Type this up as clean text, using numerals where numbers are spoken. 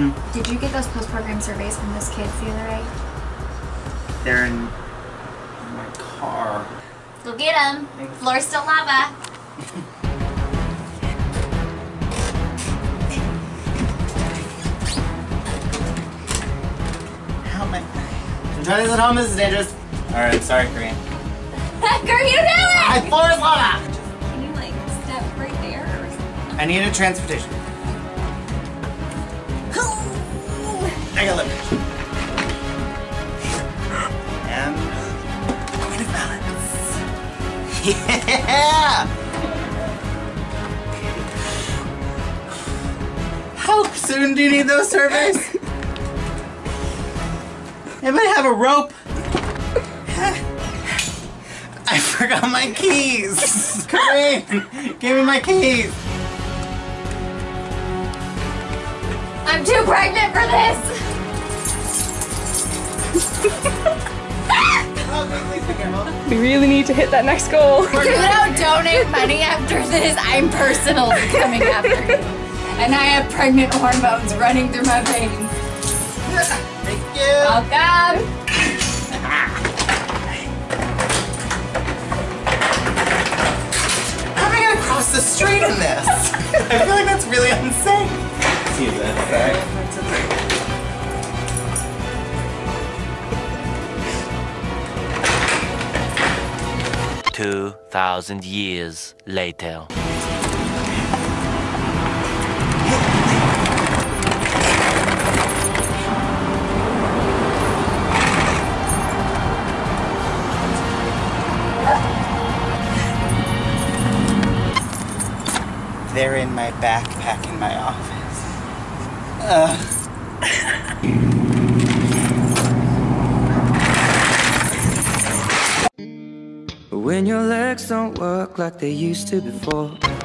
Did you get those post-program surveys from those kids the other day? They're in my car. Go get them. Floor's still lava. Help me. I'm trying to at home. This is dangerous. Alright, sorry, Korean. Girl, you do it! My floor is lava! Can you like step right there or something? I need a transportation. I got leverage. And point of balance. Yeah! How soon do you need those surveys? Anybody have a rope? I forgot my keys! Corinne! Give me my keys! I'm too pregnant for this! We really need to hit that next goal. If you don't donate money after this, I'm personally coming after you. And I have pregnant hormones running through my veins. Thank you! Welcome! How am I gonna cross the street in this? I feel like that's really unsafe. See that? 2,000 years later. They're in my backpack in my office. When your legs don't work like they used to before,